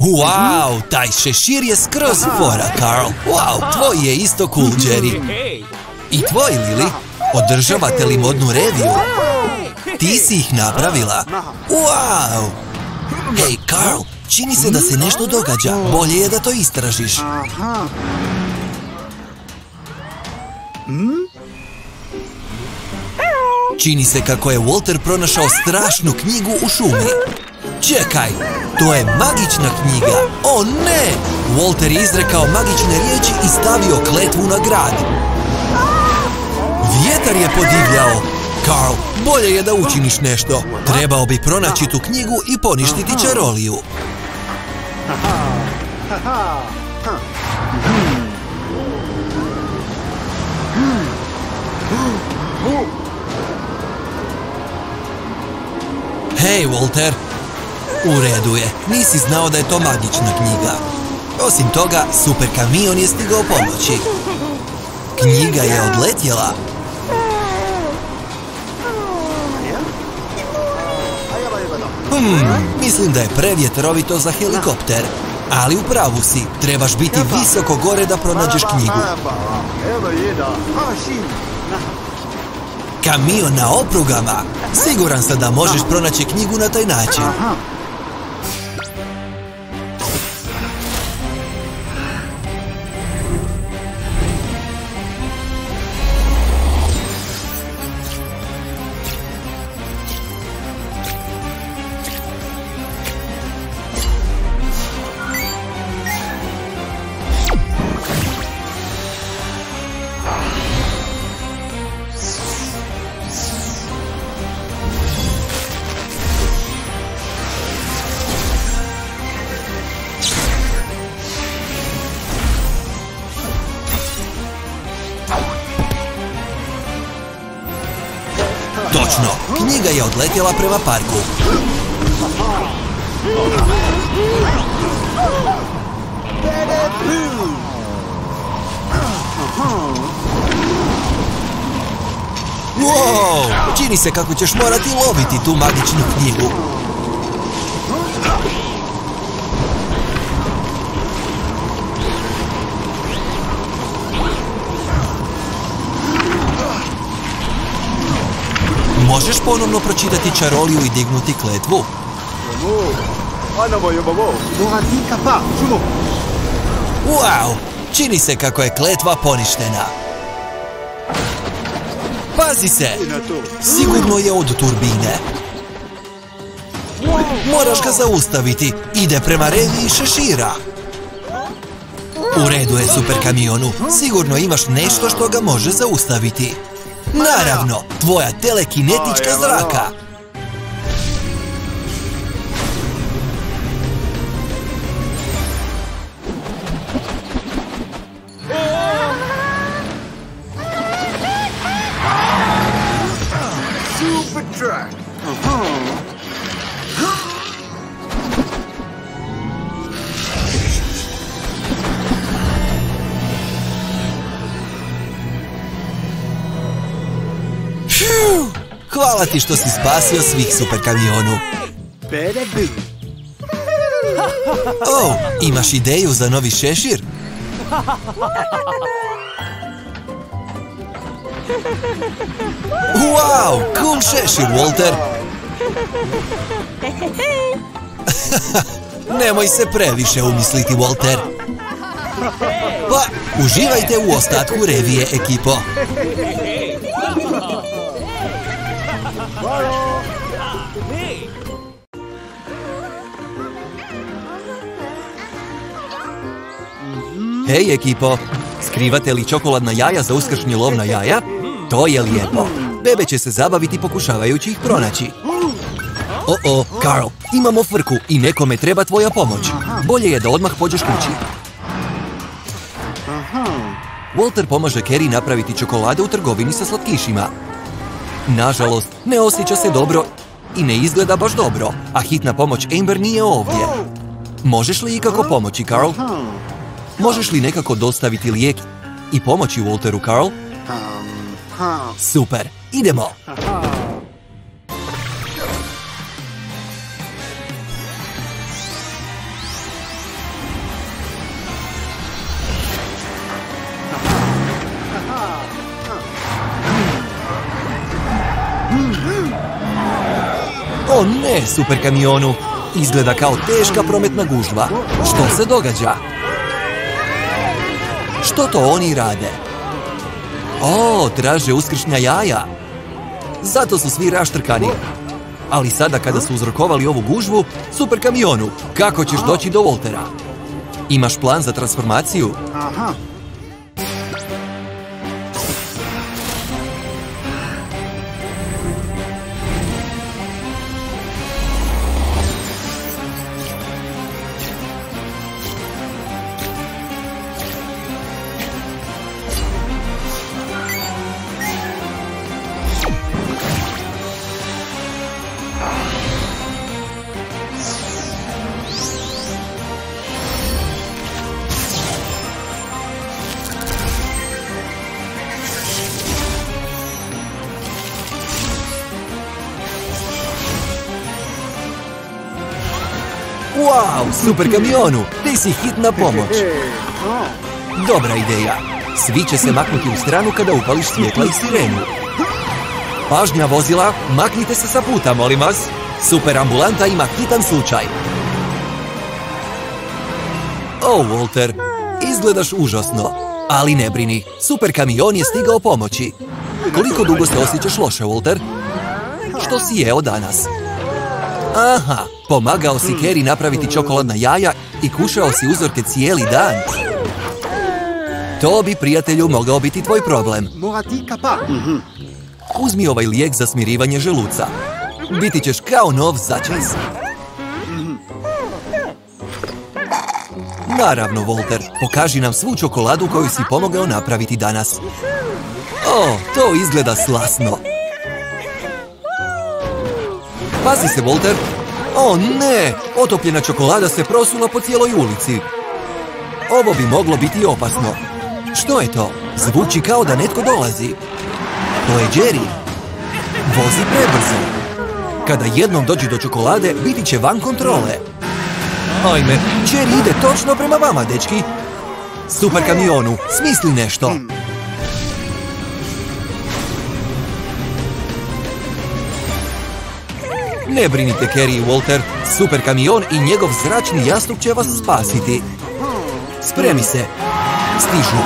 Wow, taj šešir je skroz fora, Carl. Wow, tvoj je isto cool, Jerry. I tvoj, Lily? Održavate li modnu reviju? Ti si ih napravila. Wow! Hej, Carl, čini se da se nešto događa. Bolje je da to istražiš. Čini se kako je Walter pronašao strašnu knjigu u šumi. Čekaj, to je magična knjiga. O ne! Walter je izrekao magične riječi i stavio kletvu na grad. Vjetar je podivljao. Carl, bolje je da učiniš nešto. Trebao bi pronaći tu knjigu i poništiti čaroliju. Hej, Walter. U redu je, nisi znao da je to magična knjiga. Osim toga, super kamion je stigao pomoći. Knjiga je odletjela. Mislim da je prevjetrovito za helikopter. Ali u pravu si, trebaš biti visoko gore da pronađeš knjigu. Kamion na oprugama. Siguran sam da možeš pronaći knjigu na taj način. Točno, knjiga je odletjela prema parku. Wow, čini se kako ćeš morati loviti tu magičnu knjigu. Možeš ponovno pročitati čaroliju i dignuti kletvu? Wow, čini se kako je kletva poništena. Pazi se! Sigurno je od turbine. Moraš ga zaustaviti. Ide prema reviji šešira. U redu je, super kamionu. Sigurno imaš nešto što ga može zaustaviti. Naravno, tvoja telekinetička zraka. Super track. Hvala ti što si spasio svih, super kamionu. Oh, imaš ideju za novi šešir? Wow, cool šešir, Walter. Nemoj se previše umisliti, Walter. Pa, uživajte u ostatku revije, ekipo. Hej, ekipo! Skrivate li čokoladna jaja za uskršnji lov na jaja? To je lijepo. Bebe će se zabaviti pokušavajući ih pronaći. O, Carl, imamo frku i nekome treba tvoja pomoć. Bolje je da odmah pođeš kući. Walter pomaže Carrie napraviti čokolade u trgovini sa slatkišima. Nažalost, ne osjeća se dobro i ne izgleda baš dobro, a hitna pomoć Amber nije ovdje. Možeš li ikako pomoći, Carl? Možeš li nekako dostaviti lijek i pomoći Walteru, Carl? Super, idemo! O ne, super kamionu! Izgleda kao teška prometna gužva. Što se događa? Što to oni rade? O, traže uskršnja jaja. Zato su svi raštrkani. Ali sada kada su uzrokovali ovu gužvu, super kamionu, kako ćeš doći do Waltera? Imaš plan za transformaciju? Aha. Wow, super kamionu, ti si hitna pomoć. Dobra ideja. Svi će se maknuti u stranu kada upališ svjetla i sirenu. Pažnja vozila, maknite se sa puta, molim vas. Super ambulanta ima hitan slučaj. O, Walter, izgledaš užasno. Ali ne brini, super kamion je stigao pomoći. Koliko dugo se osjećaš loše, Walter? Što si jeo danas? Aha, pomagao si Carrie napraviti čokoladna jaja i kušao si uzorke cijeli dan. To bi, prijatelju, mogao biti tvoj problem. Uzmi ovaj lijek za smirivanje želuca. Biti ćeš kao nov začas. Naravno, Walter, pokaži nam svu čokoladu koju si pomogao napraviti danas. O, to izgleda slasno. Pazi se, Walter. O ne, otopljena čokolada se prosula po cijeloj ulici. Ovo bi moglo biti opasno. Što je to? Zvuči kao da netko dolazi. To je Jerry. Vozi prebrzo. Kada jednom dođe do čokolade, biti će van kontrole. Ajme, Jerry ide točno prema vama, dečki. Super kamionu, smisli nešto. Ne brinite, Carrie i Walter. Super kamion i njegov zračni jastuk će vas spasiti. Spremi se. Stižu.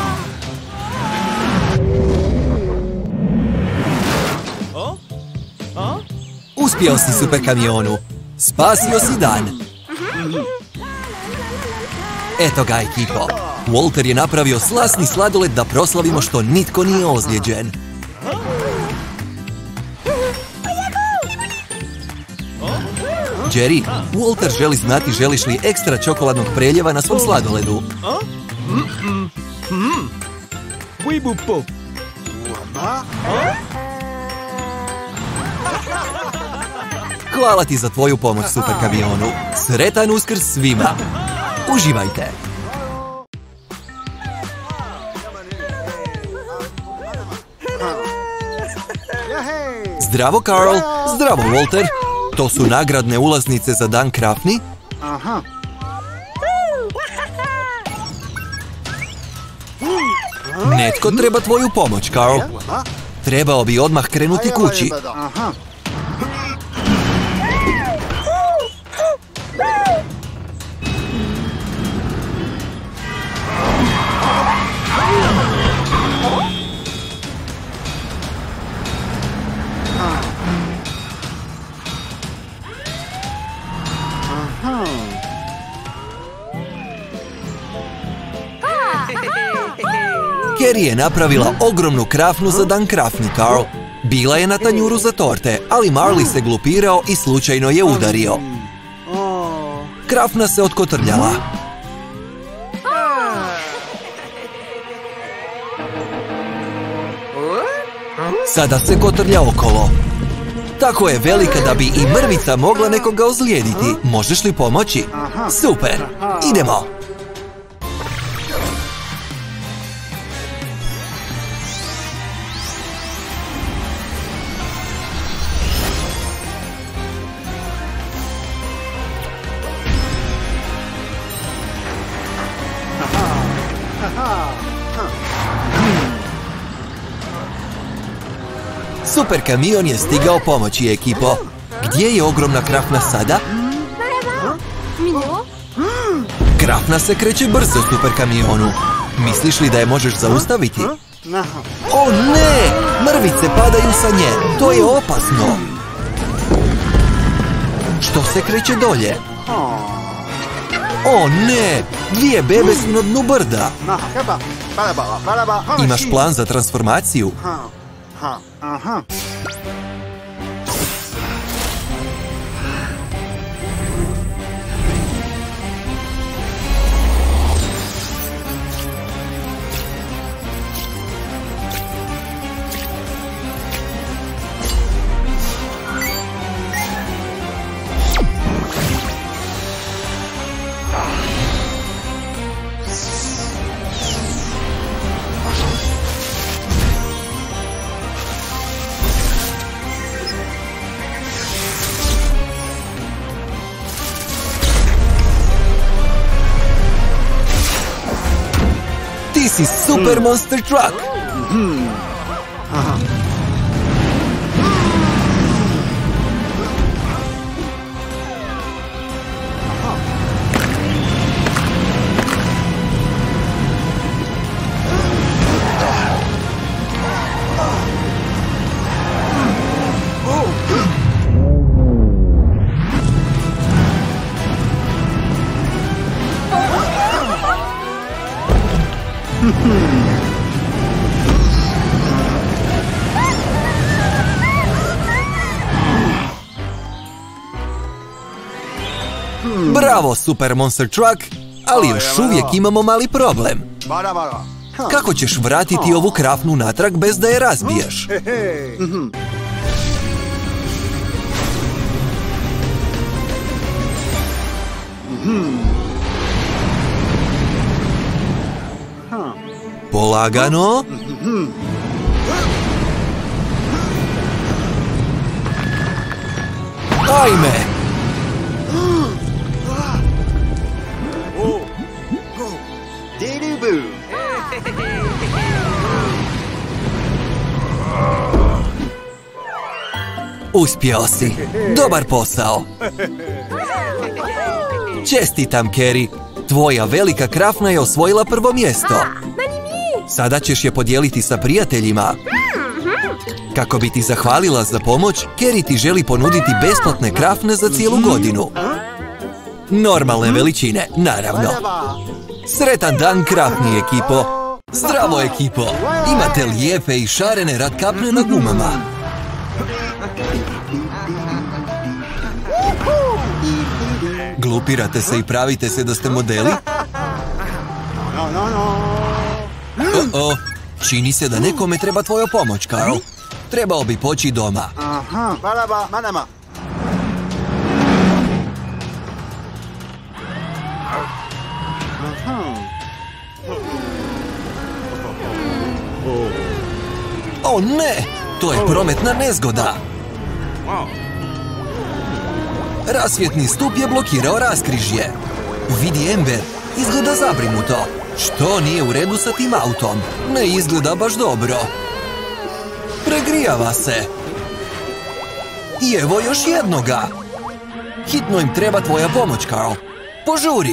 Uspio si, super kamionu. Spasio si dan. Eto ga, ekipo. Walter je napravio slasni sladoled da proslavimo što nitko nije ozlijeđen. Jerry, Walter želi znati želiš li ekstra čokoladnog preljeva na svom sladoledu. Hvala ti za tvoju pomoć, super kamionu. Sretan Uskrs svima. Uživajte. Zdravo, Carl. Zdravo, Walter. To su nagradne ulaznice za dan krafni? Aha. Netko treba tvoju pomoć, Carl. Trebao bi odmah krenuti kući. Aha. Carrie je napravila ogromnu krafnu za dan krafni, Carl. Bila je na tanjuru za torte, ali Marley se glupirao i slučajno je udario. Krafna se otkotrljala. Sada se kotrlja okolo. Tako je velika da bi i mrvica mogla nekoga ozlijediti. Možeš li pomoći? Super, idemo. Super kamion je stigao pomoći, ekipo. Gdje je ogromna krafna sada? Krafna se kreće brzo, super kamionu. Misliš li da je možeš zaustaviti? O ne! Mrvice padaju sa nje. To je opasno. Što se kreće dolje? O ne! Dvije bebe su na dnu brda. Imaš plan za transformaciju? Ti si Super Monster Truck! Bravo, Super Monster Truck, ali još uvijek imamo mali problem. Kako ćeš vratiti ovu krafnu natrag bez da je razbiješ? Polagano. Ajme! Uspjeo si. Dobar posao. Čestitam, Keri. Tvoja velika krafna je osvojila prvo mjesto. Sada ćeš je podijeliti sa prijateljima. Kako bi ti zahvalila za pomoć, Keri ti želi ponuditi besplatne krafne za cijelu godinu. Normalne veličine, naravno. Sretan dan, krafni ekipo. Zdravo, ekipo. Imate lijepe i šarene ratkapne na gumama. Glupirate se i pravite se da ste modeli? O-o, čini se da nekome treba tvoja pomoć, Carl. Trebao bi poći doma. O ne, to je prometna nezgoda. Rasvjetni stup je blokirao raskrižje. Vidi Amber, izgleda zabrinuto. Što nije u redu sa tim autom? Ne izgleda baš dobro. Pregrijava se. I evo još jednoga. Hitno im treba tvoja pomoć, Carl. Požuri.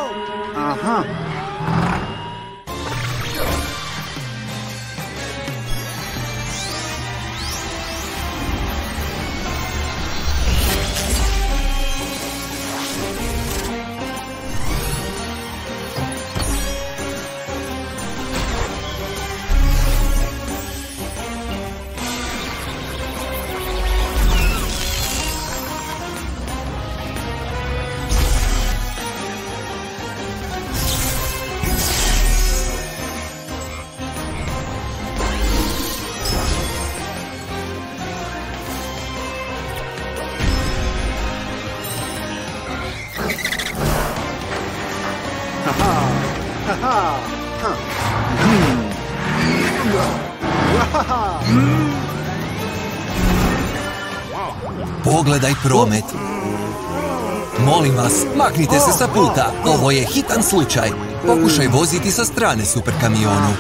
Pogledaj promet. Molim vas, maknite se sa puta. Ovo je hitan slučaj. Pokušaj voziti sa strane, super kamionu.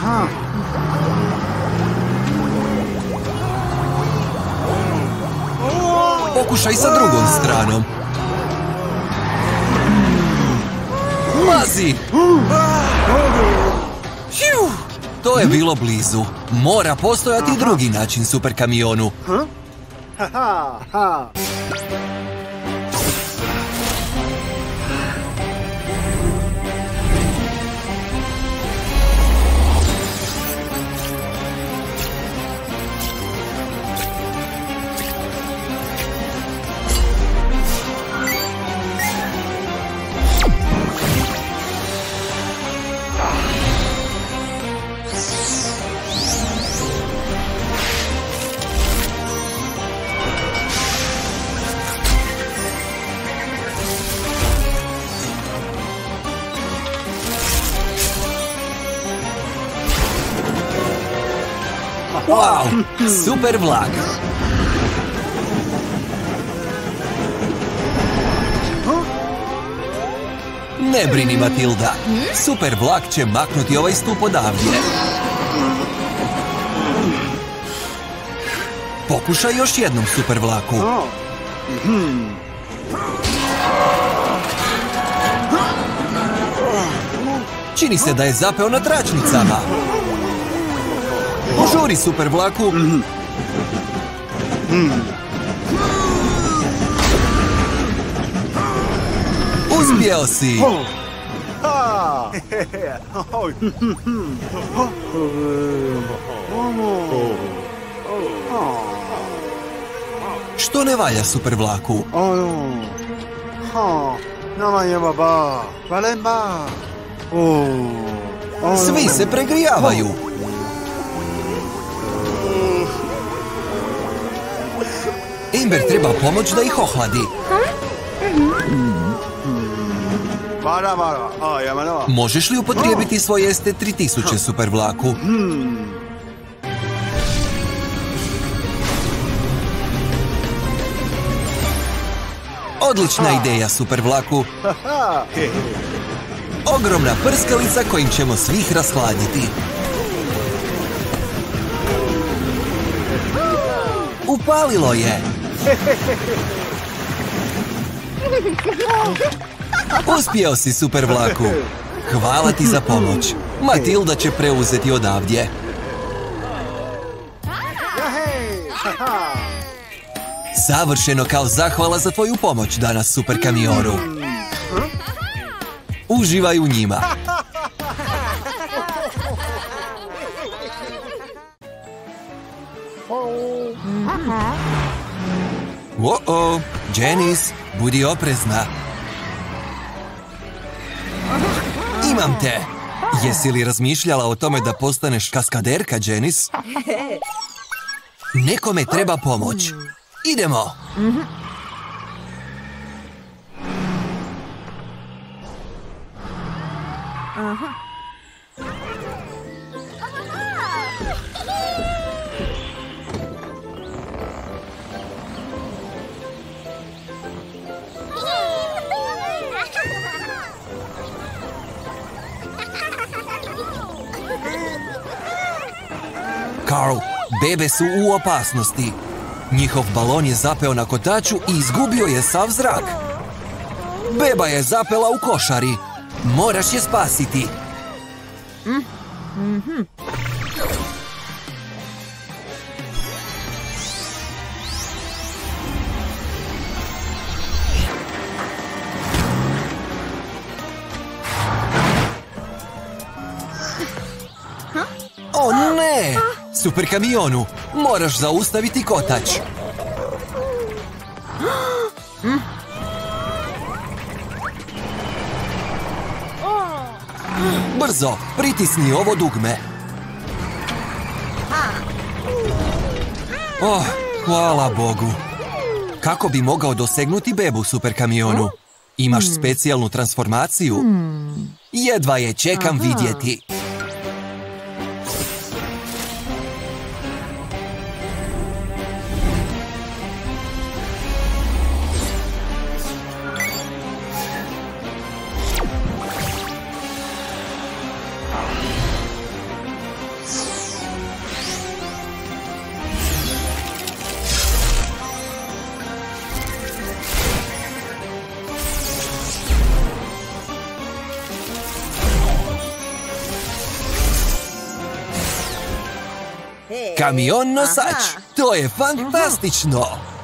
Pokušaj sa drugom stranom. Mazi! Hiu! To je bilo blizu. Mora postojati drugi način superkamionu. Wow, super vlak! Ne brini, Matilda. Super vlak će maknuti ovaj stup odavdje. Pokušaj još jednom, super vlaku. Čini se da je zapeo na tračnicama. Požuri, super vlaku. Uspjeo si. Što ne valja, super vlaku? Svi se pregrijavaju. Amber treba pomoć da ih ohladi. Možeš li upotrijebiti svoj ST3000, super vlaku? Odlična ideja, super vlaku. Ogromna prskalica kojim ćemo svih rashladiti. Upalilo je. Uspjeo si, super vlaku. Hvala ti za pomoć. Matilda će preuzeti odavdje. Savršeno kao zahvala za tvoju pomoć danas, super kamionu. Uživaj u njima. O-o, Janice, budi oprezna. Imam te. Jesi li razmišljala o tome da postaneš kaskaderka, Janice? Nekome treba pomoć. Idemo. Carl, bebe su u opasnosti. Njihov balon je zapeo na kotaču i izgubio je sav zrak. Beba je zapela u košari. Moraš je spasiti. O ne! Super kamionu, moraš zaustaviti kotač. Brzo, pritisni ovo dugme. Oh, hvala Bogu. Kako bi mogao dosegnuti bebu, super kamionu? Imaš specijalnu transformaciju? Jedva je čekam vidjeti. Kamion nosač. To je fantastično.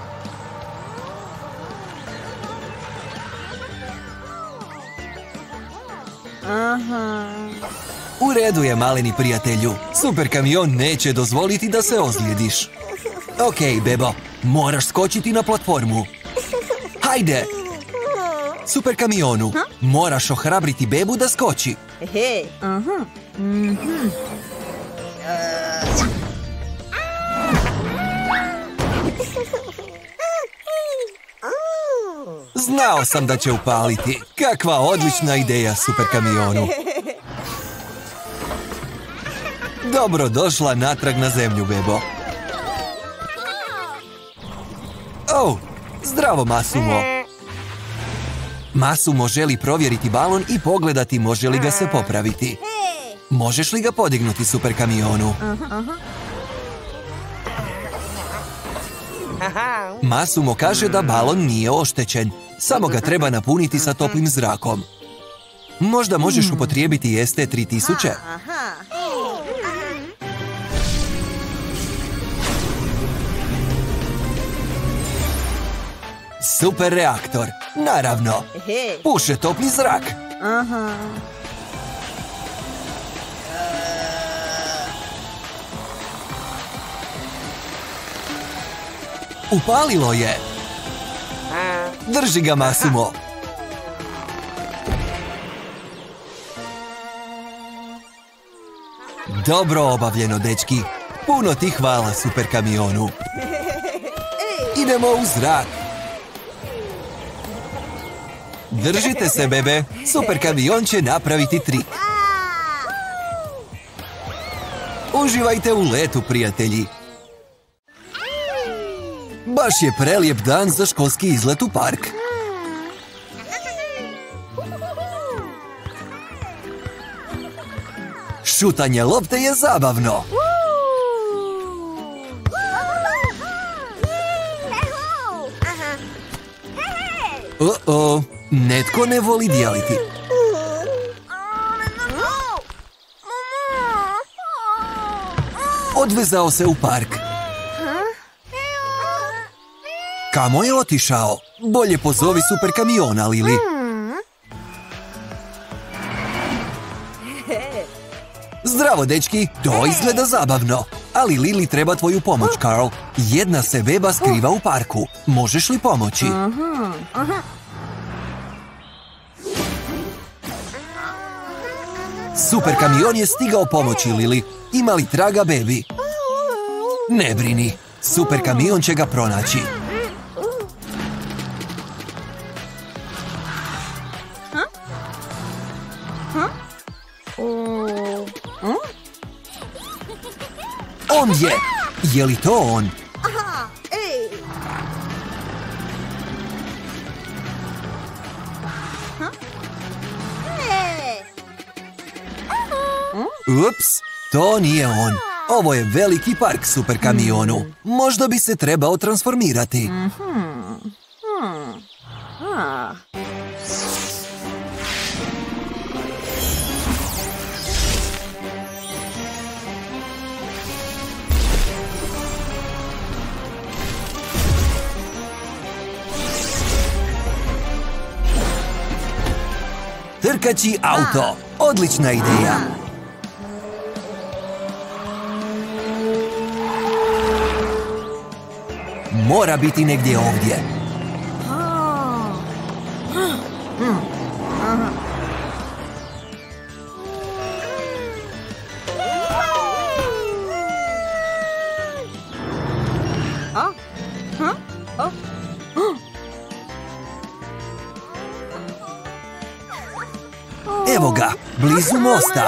U redu je, maleni prijatelju. Super kamion neće dozvoliti da se ozlijediš. Okej, bebo, moraš skočiti na platformu. Hajde! Super kamionu, moraš ohrabriti bebu da skoči. Znao sam da će upaliti. Kakva odlična ideja, super kamionu. Dobro došla natrag na zemlju, bebo. Oh, zdravo, Masumo. Masumo želi provjeriti balon i pogledati može li ga se popraviti. Možeš li ga podignuti, super kamionu? Masumo kaže da balon nije oštećen, samo ga treba napuniti sa toplim zrakom. Možda možeš upotrijebiti ST3000? Super reaktor, naravno. Puše topli zrak. Upalilo je. Drži ga, Masumo. Dobro obavljeno, dečki. Puno ti hvala, super kamionu. Idemo u zrak. Držite se, bebe. Super kamion će napraviti trik. Uživajte u letu, prijatelji. Baš je prelijep dan za školski izlet u park. Šutanje lopte je zabavno. Netko ne voli dijeliti. Odvezao se u park. Kamo je otišao? Bolje pozovi super kamiona, Lili. Zdravo, dečki, to izgleda zabavno. Ali Lili treba tvoju pomoć, Carl. Jedna se beba skriva u parku. Možeš li pomoći? Super kamion je stigao pomoći, Lili. Ima li traga bebi? Ne brini, super kamion će ga pronaći. On je! Je li to on? Ups, to nije on. Ovo je veliki park, super kamionu. Možda bi se trebao transformirati. Trkaći auto. Odlična ideja. Mora biti negdje ovdje. Evo ga, blizu mosta.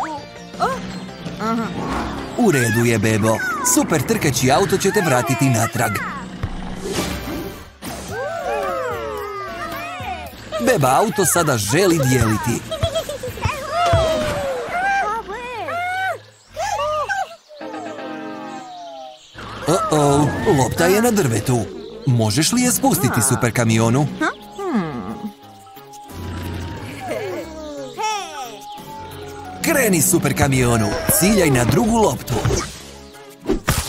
U redu je, bebo. Super trkaći auto će te vratiti natrag. Beba auto sada želi dijeliti. Lopta je na drvetu. Možeš li je spustiti, super kamionu? Kreni, super kamionu. Ciljaj na drugu loptu.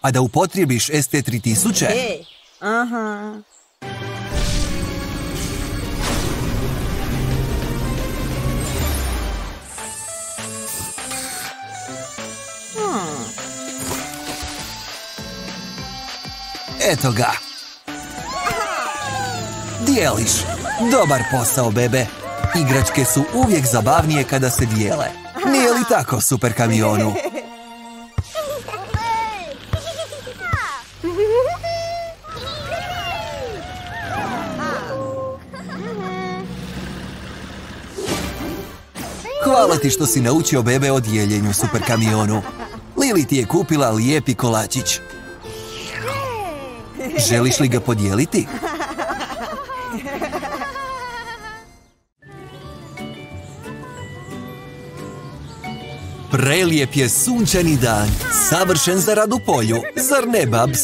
a da upotrijebiš ST3000? Aha. Eto ga. Dijeliš. Dobar posao, bebe. Igračke su uvijek zabavnije kada se dijele. Nije li tako, Super kamionu? Hvala ti što si naučio bebe o dijeljenju, Super kamionu. Lili ti je kupila lijepi kolačić. Želiš li ga podijeliti? Prelijep je sunčani dan, savršen za rad u polju, zar ne, Babs?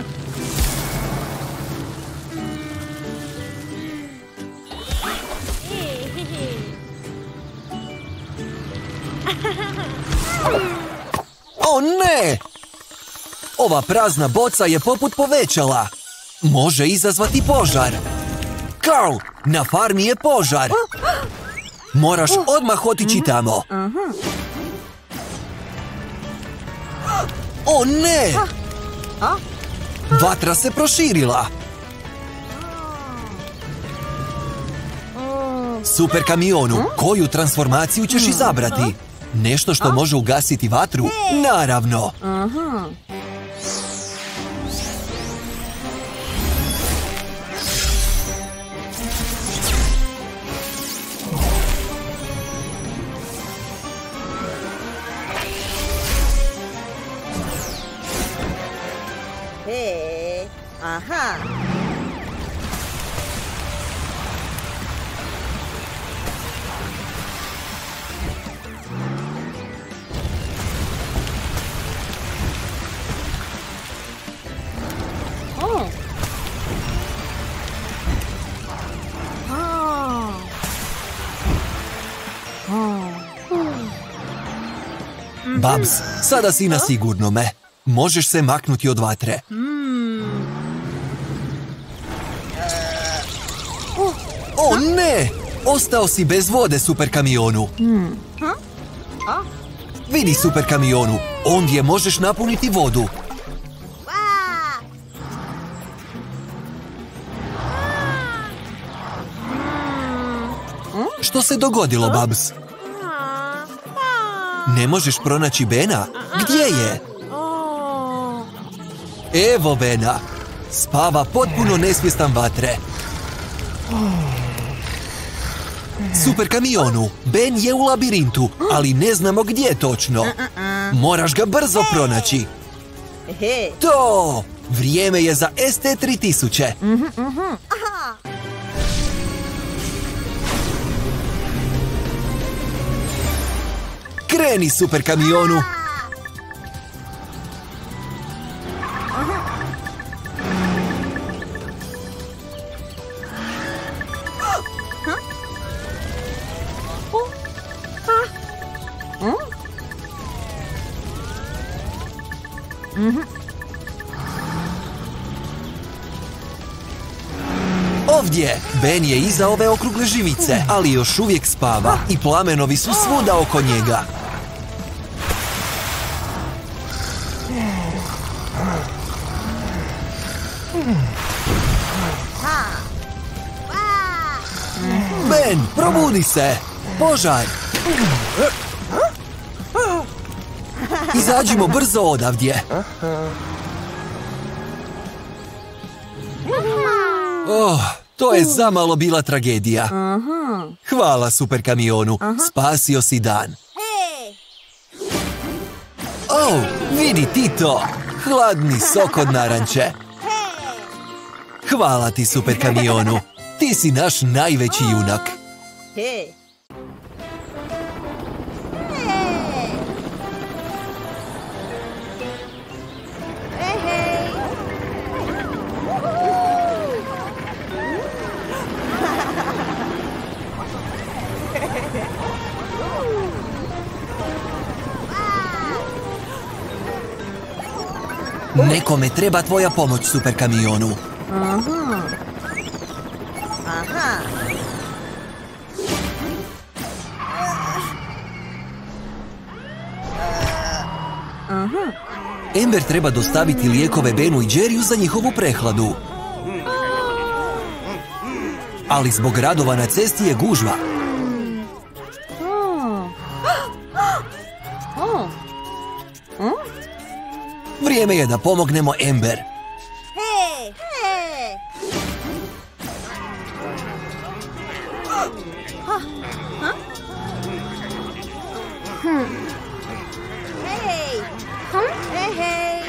O ne! Ova prazna boca je poput povećala. Može izazvati požar. Carl, na farmi je požar. Moraš odmah otići tamo. O ne! Vatra se proširila. Super kamionu, koju transformaciju ćeš izabrati? Nešto što može ugasiti vatru? Naravno! Aha. Babs, sada si na sigurnome. Možeš se maknuti od vatre. O ne! Ostao si bez vode, Super kamionu. Vidi, Super kamionu, ondje možeš napuniti vodu. Što se dogodilo, Babs? Ne možeš pronaći Bena? Gdje je? Evo Bena. Spava potpuno nesvjestan vatre. Super kamionu, Ben je u labirintu, ali ne znamo gdje točno. Moraš ga brzo pronaći. To! Vrijeme je za ST3000. Kreni, Super kamionu. Ovdje! Ben je iza ove okrugle živice, ali još uvijek spava i plamenovi su svuda oko njega. Ben, probudi se! Požar! Izađimo brzo odavdje. Oh, to je zamalo bila tragedija. Hvala, Super kamionu. Spasio si dan. Oh, vidi ti to! Hladni sok od naranče. Hvala ti, Super kamionu. Ti si naš najveći junak. Nekome treba tvoja pomoć, super kamionu. Aha. Aha. Amber treba dostaviti lijekove Benu i Jerryu za njihovu prehladu. Ali zbog radova na cesti je gužva. Vrijeme je da pomognemo Amber. Hej, hej. Hej. Hej, hej.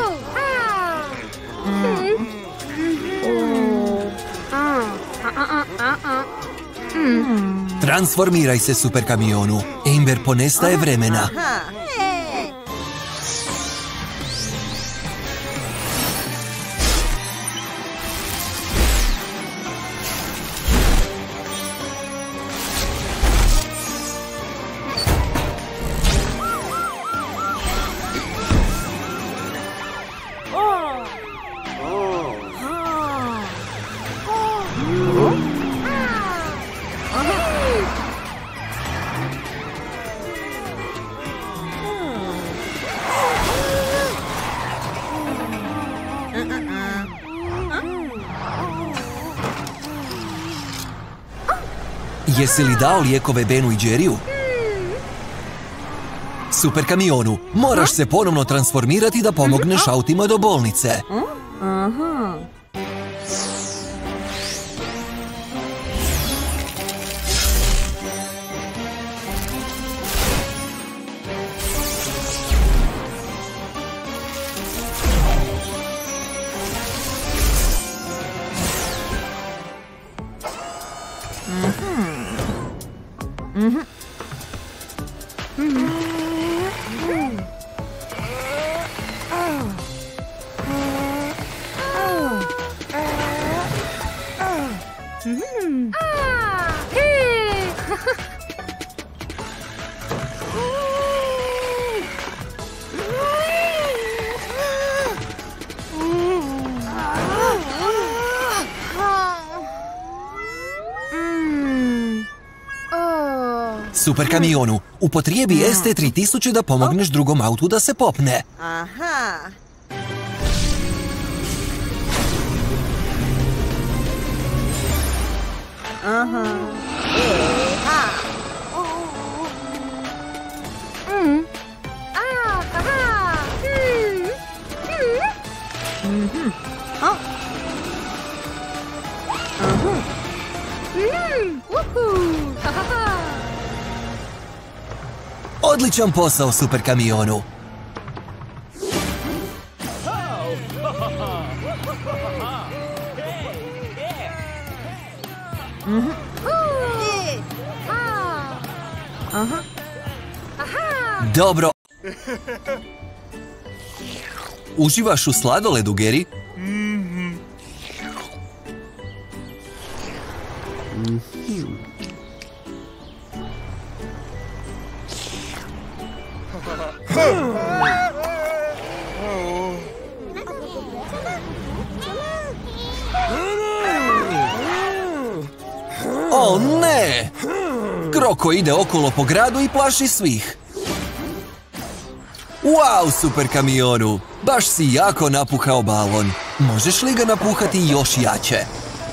Transformiraj se, super kamionu. Amber ponestaje vremena. Aha. Hej. Jesi li dao lijekove Benu i Jerryu? Super kamionu, moraš se ponovno transformirati da pomogneš autima do bolnice. Aha. Super kamionu, upotrijebi ST3000 da pomogneš drugom autu da se popne. Aha. Aha. Odličan posao, super kamionu. Dobro. Uživaš u sladoledu, Geri? O ne! Kroko ide okolo po gradu i plaši svih. Wow, super kamionu! Baš si jako napuhao balon. Možeš li ga napuhati još jače?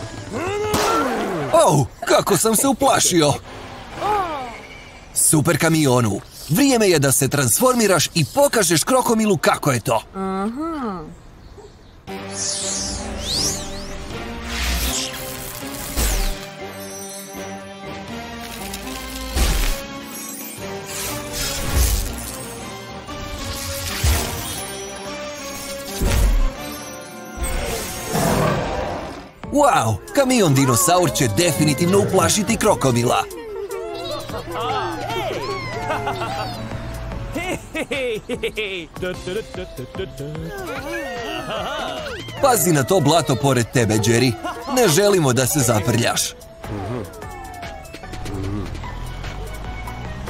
Oh, kako sam se uplašio! Super kamionu! Vrijeme je da se transformiraš i pokažeš Krokomilu kako je to. Aha. Wow, kamion dinosaur će definitivno uplašiti Krokomila. Pazi na to blato pored tebe, Jerry. Ne želimo da se zaprljaš.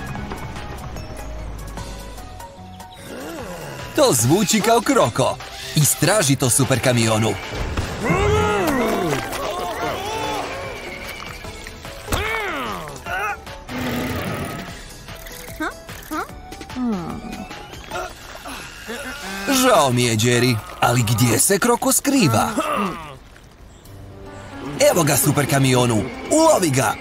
To zvuči kao Kroko. Istraži to, super kamionu. Žao mi je, Jerry, ali gdje se Kroko skriva? Evo ga, super kamionu, ulovi ga!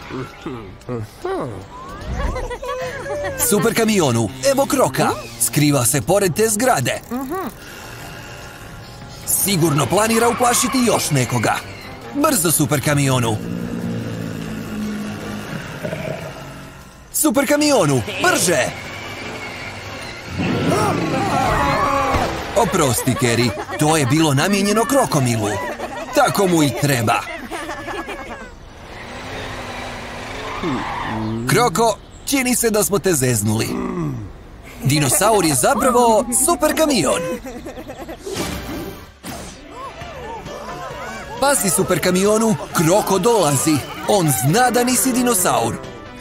Super kamionu, evo Kroka, skriva se pored te zgrade. Sigurno planira uplašiti još nekoga. Brzo, super kamionu! Super kamionu, brže! Oprosti, Kerry, to je bilo namijenjeno Krokomilu. Tako mu i treba. Kroko, čini se da smo te zeznuli. Dinosaur je zapravo super kamion. Pazi, super kamionu, Kroko dolazi. On zna da nisi dinosaur.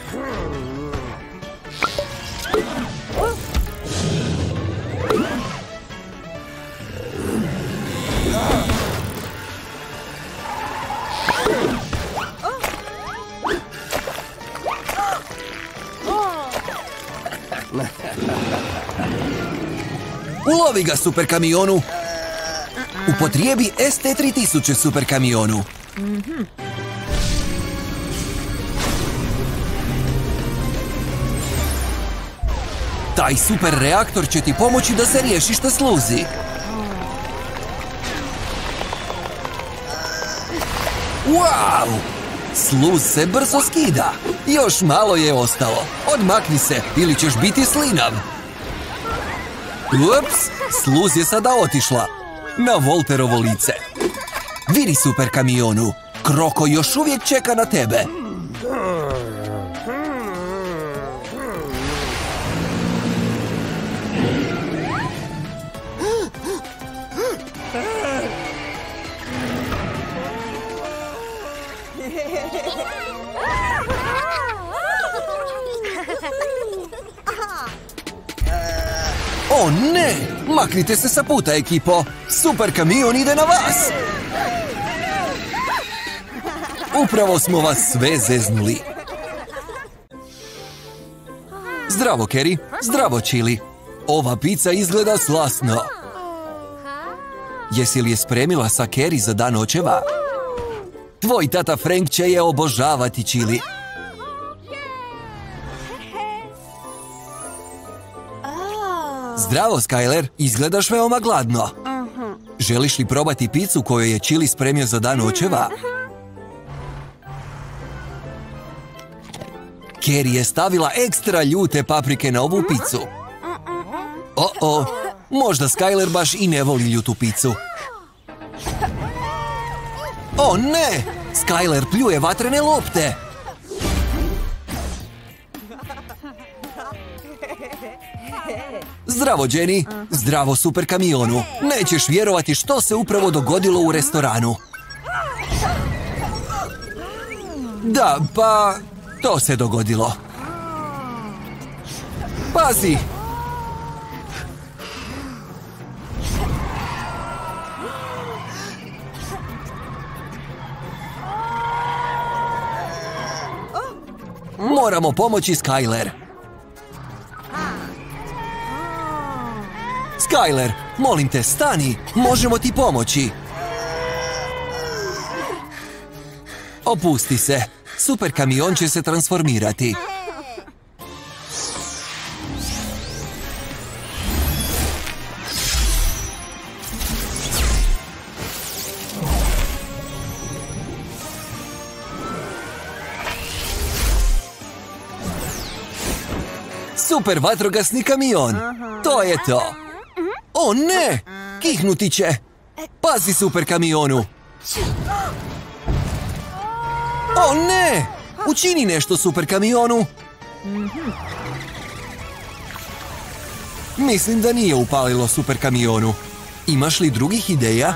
Ulovi ga, super kamionu! Upotrijebi ST3000, super kamionu! Taj super reaktor će ti pomoći da se riješiš te sluzi. Wow! Sluz se brzo skida. Još malo je ostalo. Odmakni se ili ćeš biti slinav. Ups, sluz je sada otišla. Na Volterovo lice. Vidi, super kamionu, Kroko još uvijek čeka na tebe. O ne! Maknite se sa puta, ekipo! Super kamion ide na vas! Upravo smo vas sve zeznuli. Zdravo, Kerry. Zdravo, Chili. Ova pizza izgleda slasno. Jesi li je spremila sa Kerry za dan očeva? Tvoj tata Frank će je obožavati, Chili. Zdravo, Skyler. Izgledaš veoma gladno. Želiš li probati picu koju je Chili spremio za dan očeva? Kerry je stavila ekstra ljute paprike na ovu picu. O, možda Skyler baš i ne voli ljutu picu. O ne! Skyler pljuje vatrene lopte. Zdravo, Jenny. Zdravo, super kamionu. Nećeš vjerovati što se upravo dogodilo u restoranu. Da, pa... to se dogodilo. Pazi! Moramo pomoći Skyler. Skyler, molim te, stani. Možemo ti pomoći. Opusti se. Super kamion će se transformirati. Super vatrogasni kamion. To je to. O ne! Kihnuti će. Pazi, super kamionu. O ne! Učini nešto, super kamionu. Mislim da nije upalilo super kamionu. Imaš li drugih ideja?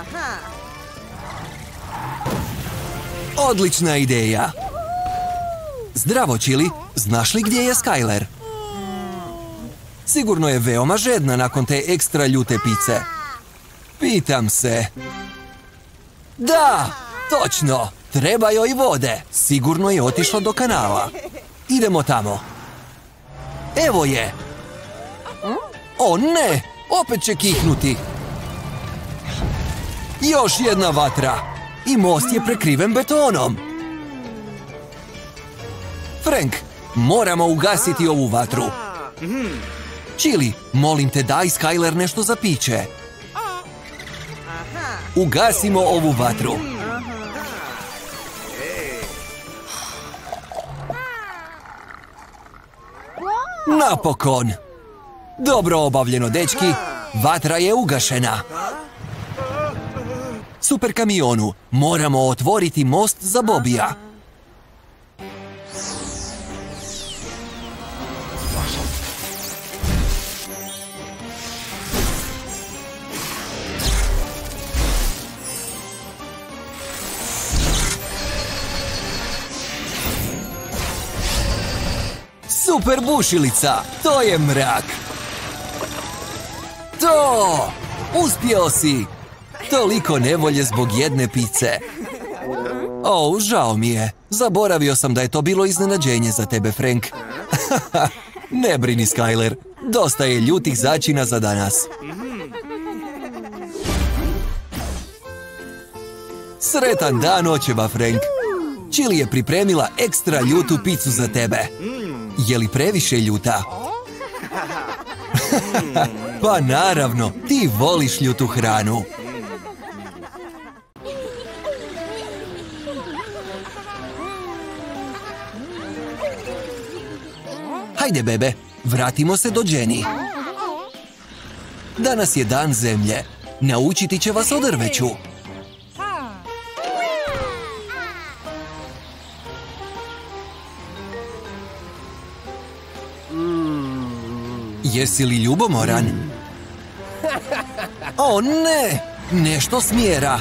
Odlična ideja. Zdravo, Chili. Znaš li gdje je Skyler? Sigurno je veoma žedna nakon te ekstra ljute pice. Pitam se. Da, točno, treba joj vode. Sigurno je otišla do kanala. Idemo tamo. Evo je. O ne, opet će kihnuti. Još jedna vatra. I most je prekriven betonom. Frank, moramo ugasiti ovu vatru. Chili, molim te daj Skyler nešto za piće. Ugasimo ovu vatru. Napokon! Dobro obavljeno, dečki. Vatra je ugašena. Super kamionu, moramo otvoriti most za Bobija. Super bušilica, to je mrak. To! Uspio si! Toliko nevolje zbog jedne pice. O, žao mi je. Zaboravio sam da je to bilo iznenađenje za tebe, Frank. Ne brini, Skyler. Dosta je ljutih začina za danas. Sretan dan, očeva, Frank. Chili je pripremila ekstra ljutu picu za tebe. Je li previše ljuta? Pa naravno, ti voliš ljutu hranu. Hajde, bebe, vratimo se do Jenny. Danas je dan zemlje. Naučiti će vas o drveću. Jesi li ljubomoran? O ne! Nešto smjera.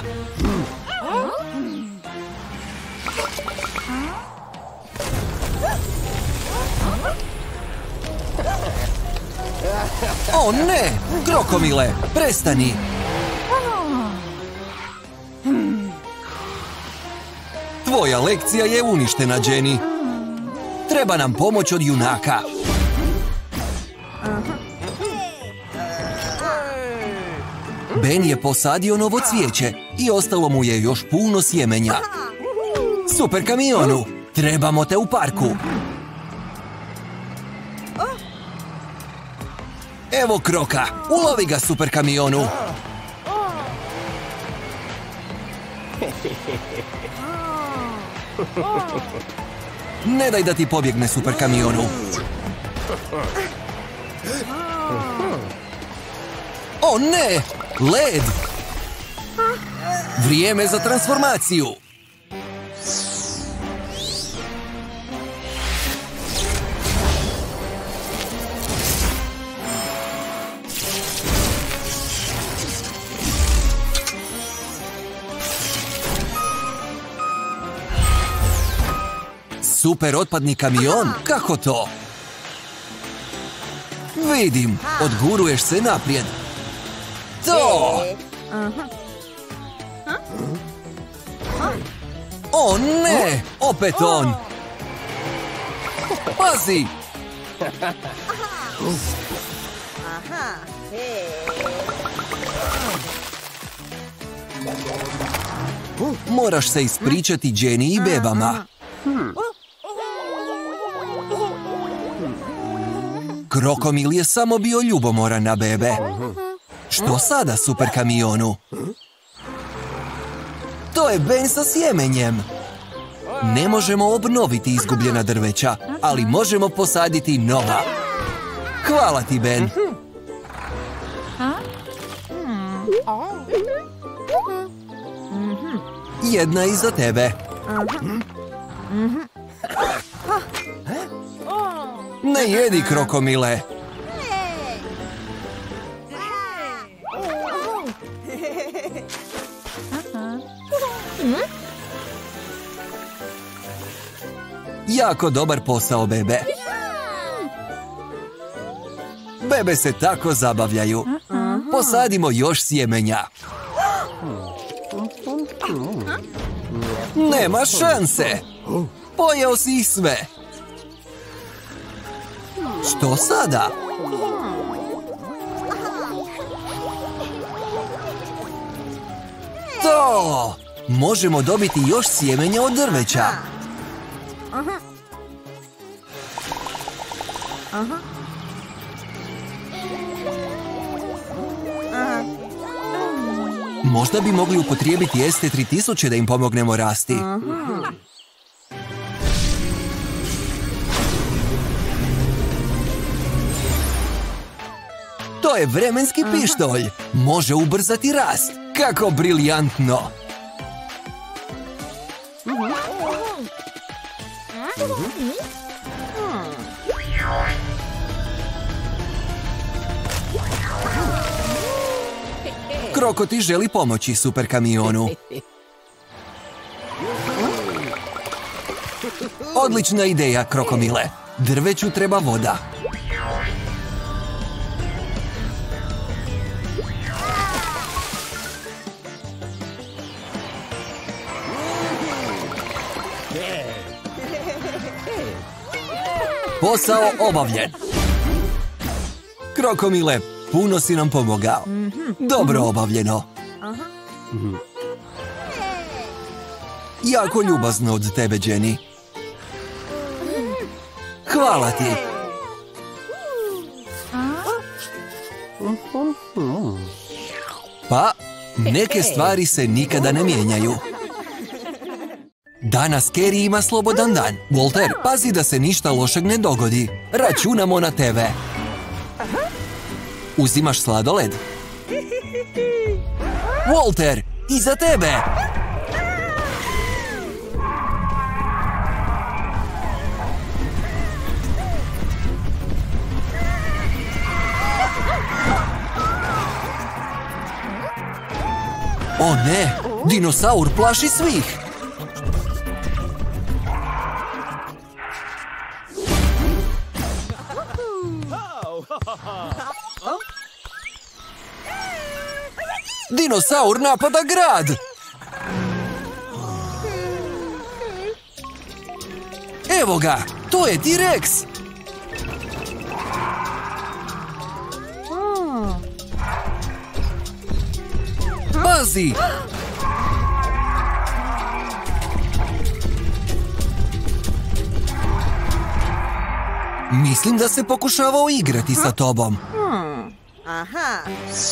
O ne! Krokomile, prestani! Tvoja lekcija je uništena, Jenny. Treba nam pomoć od junaka. Ben je posadio novo cvijeće i ostalo mu je još puno sjemenja. Super kamionu, trebamo te u parku. Evo Kroka, ulovi ga, super kamionu. Ne daj da ti pobjegne, super kamionu. O ne! Led! Vrijeme za transformaciju! Super otpadni kamion? Kako to? Vidim, odguruješ se naprijed. To! O ne! Opet on! Pazi! Moraš se ispričati Jenny i bebama. Krokomil je samo bio ljubomoran na bebe. Što sada, super kamionu? To je Ben sa sjemenjem. Ne možemo obnoviti izgubljena drveća, ali možemo posaditi nova. Hvala ti, Ben. Jedna iza tebe. Ne jedi, krokomile. Jako dobar posao, bebe. Bebe se tako zabavljaju. Posadimo još sjemenja. Nema šanse. Pojeo si ih sve. Što sada? To! Možemo dobiti još sjemenja od drveća. Možda bi mogli upotrijebiti ST3000 da im pomognemo rasti. To je vremenski pištolj. Može ubrzati rast. Kako briljantno! Kroko ti želi pomoći super kamionu. Odlična ideja, Krokomile. Drveću treba voda. Posao obavljen. Krokomile, puno si nam pomogao. Dobro obavljeno. Jako ljubazno od tebe, Jenny. Hvala ti. Pa, neke stvari se nikada ne mijenjaju. Danas Carrie ima slobodan dan. Walter, pazi da se ništa lošeg ne dogodi. Računamo na tebe. Uzimaš sladoled? Walter, iza tebe! O ne, dinosaur plaši svih! Dinosaur napada grad! Evo ga, to je T-Rex! Pazi! Mislim da se pokušavao igrati sa tobom. Aha.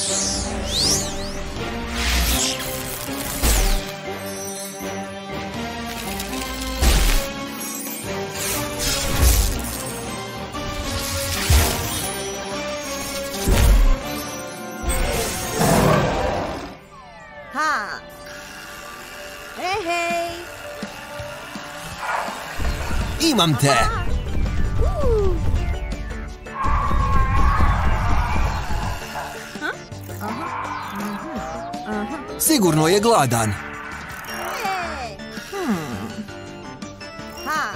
Ha. Hej, hej. Imam te! Sigurno je gladan. Ha.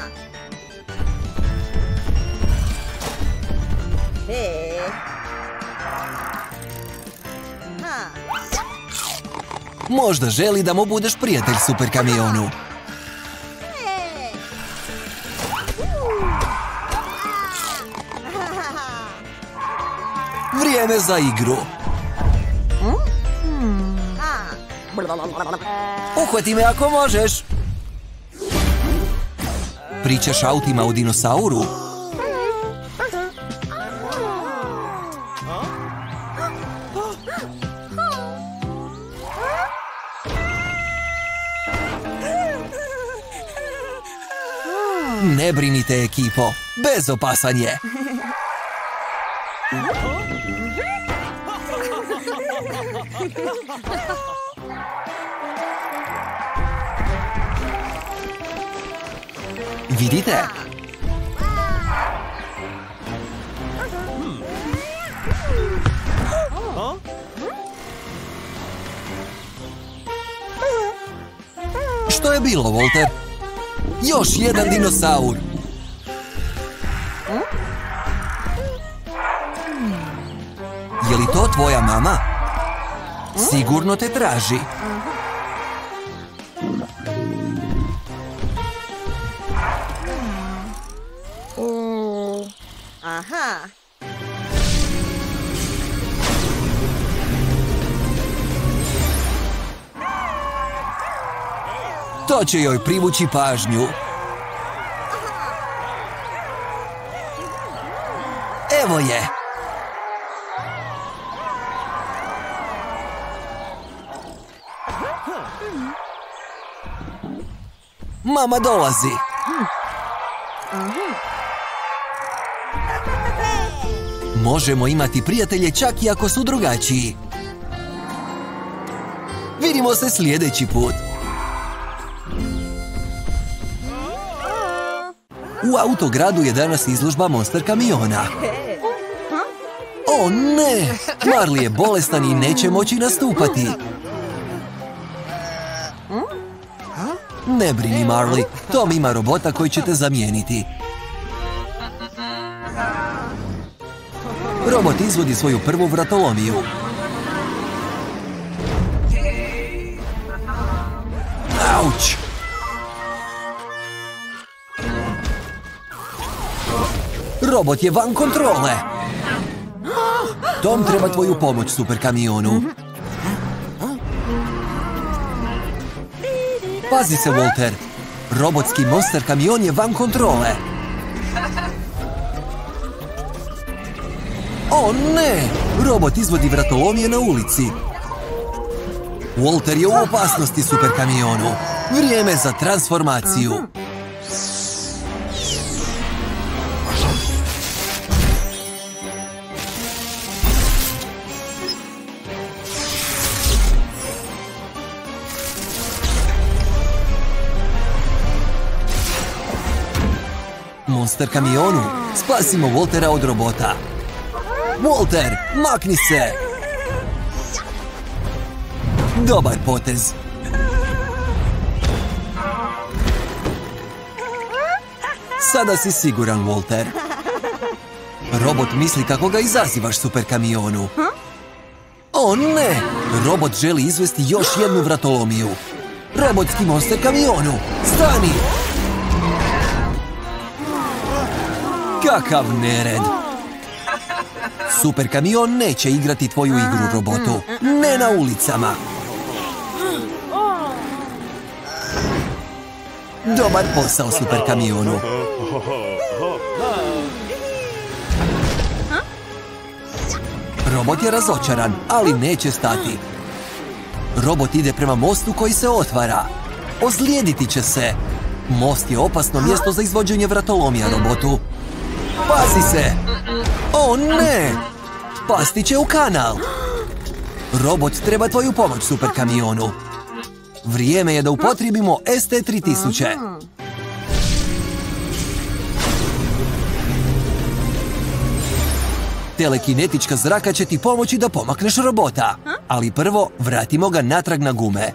Hej. Ha. Možda želi da mu budeš prijatelj super kamionu. Vrijeme za igru. Uhvati me ako možeš. Pričaš autima u dinosauru? Ne brinite, ekipo. Bezopasan je. Vidite? Što je bilo, Walter? Još jedan dinosaur! Je li to tvoja mama? Sigurno te traži. Aha. To će joj privući pažnju. Evo je. Mama dolazi. Možemo imati prijatelje čak i ako su drugačiji. Vidimo se sljedeći put. U autogradu je danas izložba monster kamiona. O ne! Marley je bolestan i neće moći nastupati. Ne brini, Marley. Tom ima robota koji će te zamijeniti. Robot izvodi svoju prvu vratolomiju. Auć! Robot je van kontrole. Tom treba tvoju pomoć, super kamionu. Pazi se, Walter. Robotski monster kamion je van kontrole. O ne! Robot izvodi vratolomije na ulici. Walter je u opasnosti, super kamionu. Vrijeme za transformaciju. Monster kamionu, spasimo Waltera od robota. Walter, makni se! Dobar potez. Sada si siguran, Walter. Robot misli kako ga izazivaš, super kamionu. O ne! Robot želi izvesti još jednu vratolomiju. Robotski monster kamionu, stani! Kakav nered! Super kamion neće igrati tvoju igru, robotu. Ne na ulicama. Dobar posao, super kamionu. Robot je razočaran, ali neće stati. Robot ide prema mostu koji se otvara. Ozlijediti će se. Most je opasno mjesto za izvođenje vratolomija, robotu. Pazi se! O ne! Pasti će u kanal. Robot treba tvoju pomoć, super kamionu. Vrijeme je da upotrijebimo ST-3000. Telekinetička zraka će ti pomoći da pomakneš robota. Ali prvo, vratimo ga natrag na gume.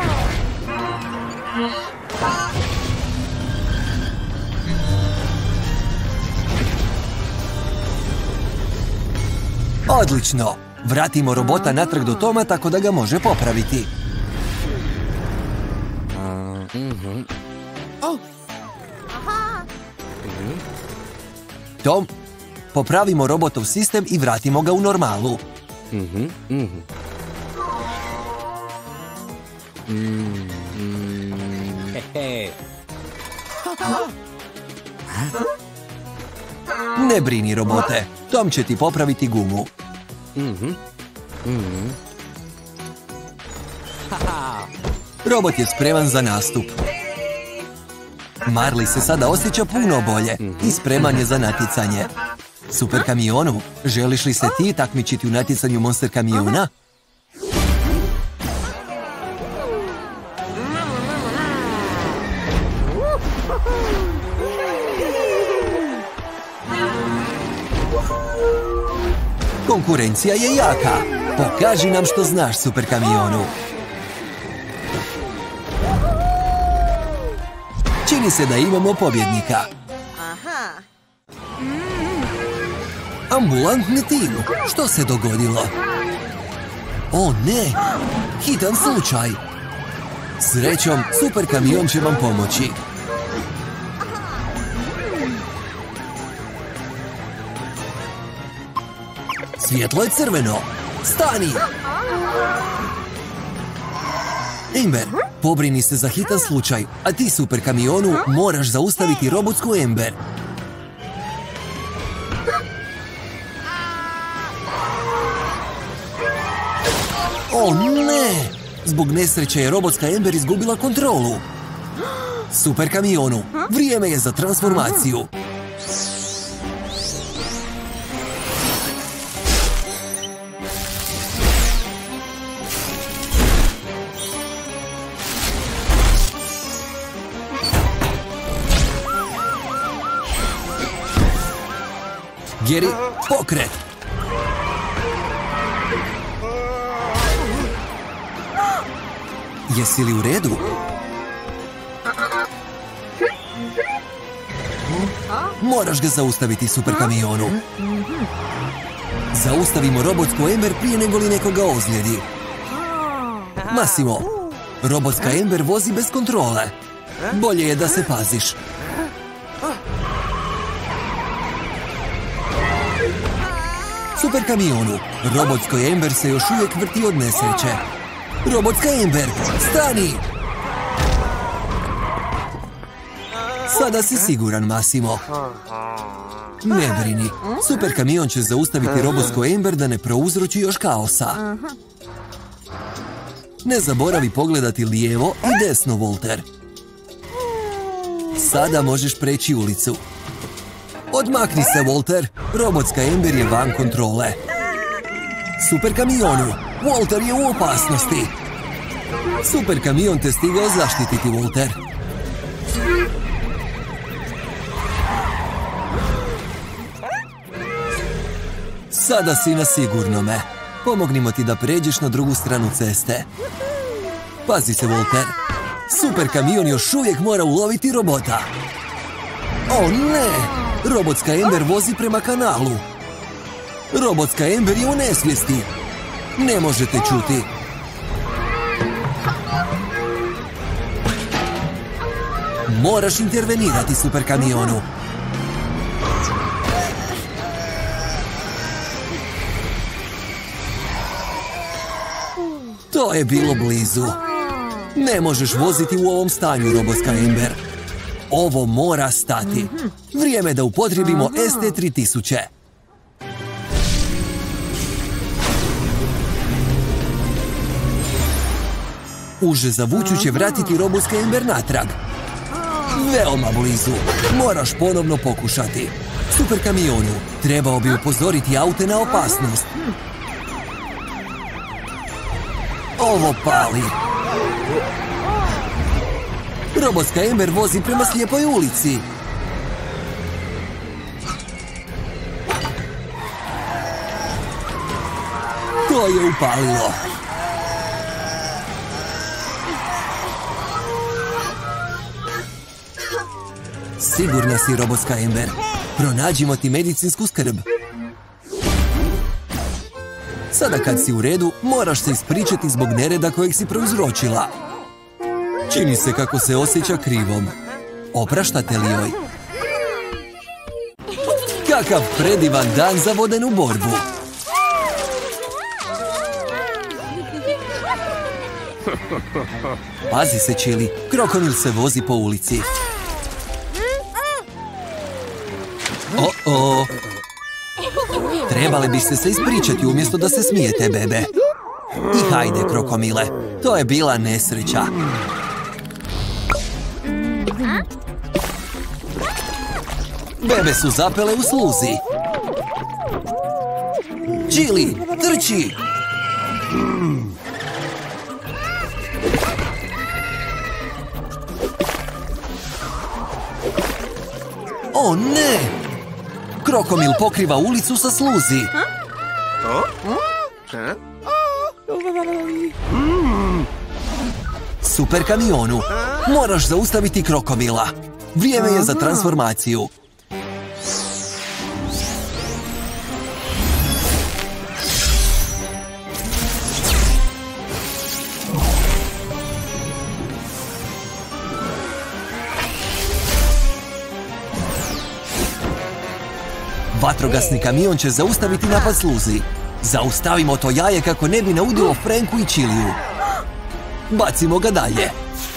Odlično! Vratimo robota natrag do Toma tako da ga može popraviti. Tom, popravimo robotov sistem i vratimo ga u normalu. Ne brini, robote. Tom će ti popraviti gumu. Robot je spreman za nastup. Marley se sada osjeća puno bolje i spreman je za natjecanje. Super kamionu, želiš li se ti takmičiti u natjecanju monster kamiona? Konkurencija je jaka. Pokaži nam što znaš, super kamionu. Čini se da imamo pobjednika. Aha. Ambulantni tim, što se dogodilo? O ne! Hitan slučaj! Srećom, super kamion će vam pomoći. Svjetlo je crveno. Stani! Amber, pobrini se za hitan slučaj, a ti, super kamionu, moraš zaustaviti robotsku Amber. O ne! Zbog nesreće je robotska Amber izgubila kontrolu. Super kamionu, vrijeme je za transformaciju. Geri, pokret! Jesi li u redu? Moraš ga zaustaviti, super kamionu. Zaustavimo robotsku Amber prije nego li nekoga ozlijedi. Massimo, robotska Amber vozi bez kontrole. Bolje je da se paziš. Super kamionu, robotskoj Amber se još uvijek vrti od nesreće. Robotska Amber, stani! Sada si siguran, Massimo. Ne brini, super kamion će zaustaviti robotsku Amber da ne prouzroči još kaosa. Ne zaboravi pogledati lijevo i desno, Walter. Sada možeš preći ulicu. Odmakni se, Walter. Robotska Amber je van kontrole. Super kamionu, Walter je u opasnosti. Super kamion te stigao zaštititi, Walter. Sada si na sigurnome. Pomognimo ti da pređeš na drugu stranu ceste. Pazi se, Walter. Super kamion još uvijek mora uloviti robota. O ne! Robotska Amber vozi prema kanalu. Robotska Amber je u nesvijesti. Ne možete čuti. Moraš intervenirati, super kamionu. To je bilo blizu. Ne možeš voziti u ovom stanju, robotska Amber. Ovo mora stati. Vrijeme da upotrijebimo ST3000. Uže zavuču će vratiti robotska Amber natrag. Veoma blizu. Moraš ponovno pokušati. Super kamionu, trebao bi upozoriti aute na opasnost. Ovo pali. Robotska Amber vozi prema slijepoj ulici. To je upalilo. Sigurna si, robotska Amber. Pronađimo ti medicinsku skrb. Sada kad si u redu, moraš se ispričati zbog nereda kojeg si prouzročila. Čini se kako se osjeća krivom. Opraštate li joj? Kakav predivan dan za vodenu borbu! Pazi se, Chili, krokodil se vozi po ulici. O-o! Trebale biste se ispričati umjesto da se smijete, bebe. I hajde, krokomile, to je bila nesreća. Bebe su zapele u sluzi. Chili, trči! O ne! Krokomil pokriva ulicu sa sluzi. Super kamionu, moraš zaustaviti krokomila. Vrijeme je za transformaciju. Vatrogasni kamion će zaustaviti napad sluzi. Zaustavimo to jaje kako ne bi naudilo Franku i Chiliju. Bacimo ga dalje.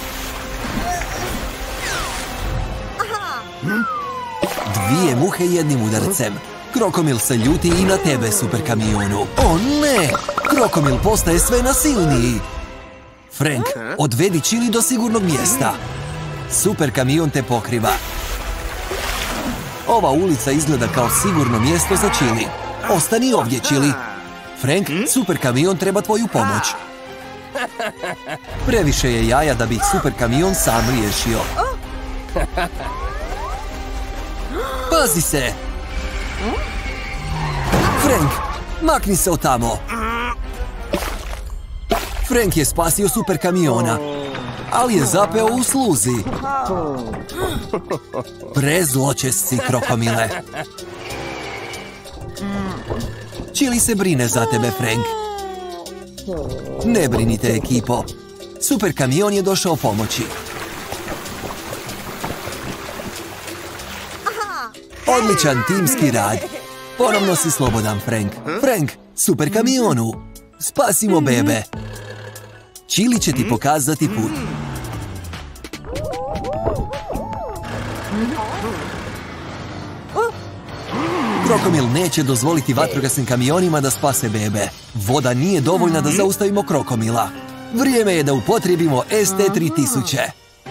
Dvije muhe jednim udarcem. Krokomil se ljuti i na tebe, super kamionu. O ne! Krokomil postaje sve nasilniji. Frank, odvedi Chili do sigurnog mjesta. Super kamion te pokriva. Ova ulica izgleda kao sigurno mjesto za Chili. Ostani ovdje, Chili. Frank, super kamion treba tvoju pomoć. Previše je jaja da bi ih super kamion sam riješio. Pazi se! Frank, makni se od tamo! Frank je spasio super kamiona, ali je zapeo u sluzi. Prezločesci, krokomile. Chili se brine za tebe, Frank. Ne brinite, ekipo. Super kamion je došao pomoći. Odličan timski rad. Ponovno si slobodan, Frank. Frank, super kamionu. Spasimo bebe. Chili će ti pokazati put. Krokomil neće dozvoliti vatrogasnim kamionima da spase bebe. Voda nije dovoljna da zaustavimo krokomila. Vrijeme je da upotrijebimo ST-3000.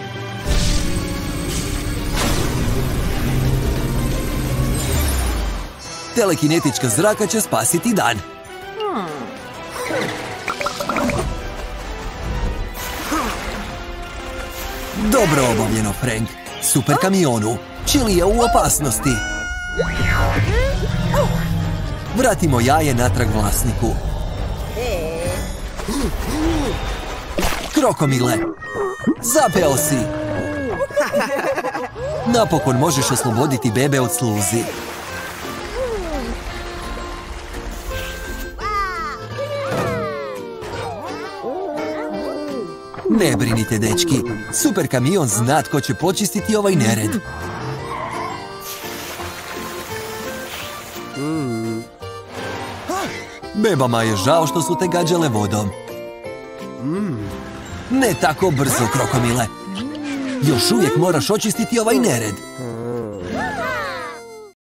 Telekinetička zraka će spasiti dan. Dobro obavljeno, Frank. Super kamionu. Chili je u opasnosti. Vratimo jaje natrag vlasniku. Krokomile, zapeo si. Napokon možeš osloboditi bebe od sluzi. Ne brinite, dečki. Super kamion zna tko će počistiti ovaj nered. Bebama je žao što su te gađale vodom. Ne tako brzo, krokomile. Još uvijek moraš očistiti ovaj nered.